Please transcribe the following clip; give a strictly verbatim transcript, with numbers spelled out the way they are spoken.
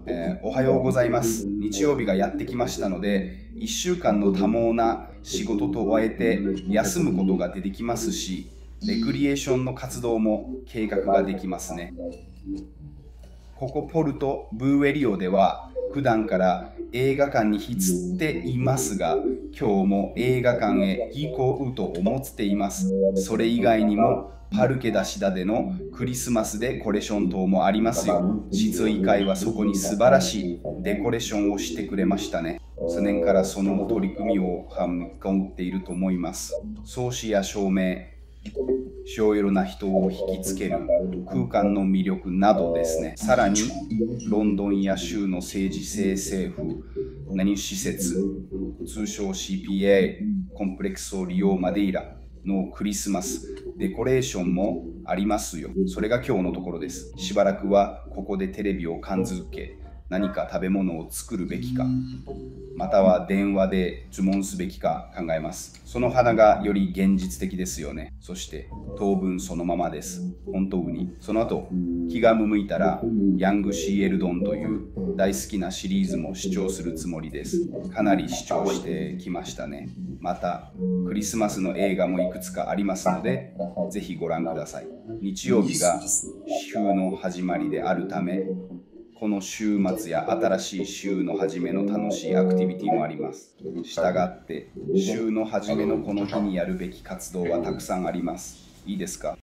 えーおはようございます。日曜日がやってきましたので、いっしゅうかんの多忙な仕事と終えて休むことが出てきますし、レクリエーションの活動も計画ができますね。ここポルト・ブーエリオでは普段から映画館に浸っていますが、今日も映画館へ行こうと思っています。それ以外にもパルケダシダでのクリスマスデコレーション等もありますよ。室医会はそこに素晴らしいデコレーションをしてくれましたね。数年からその取り組みをはみ込んでいると思います。装置や照明、いろいろな人を引きつける空間の魅力などですね。さらに、ロンドンや州の政治性政府、何施設、通称 シーピーエー、コンプレックスリオマデイラのクリスマスデコレーションもありますよ。それが今日のところです。しばらくはここでテレビを感づけ、何か食べ物を作るべきか、または電話で注文すべきか考えます。その花がより現実的ですよね。そして当分そのままです。本当に。その後、気が向いたらヤングシーエルドンという大好きなシリーズも視聴するつもりです。かなり視聴してきましたね。また、クリスマスの映画もいくつかありますので、ぜひご覧ください。日曜日が週の始まりであるため、この週末や新しい週の初めの楽しいアクティビティもあります。したがって、週の初めのこの日にやるべき活動はたくさんあります。いいですか？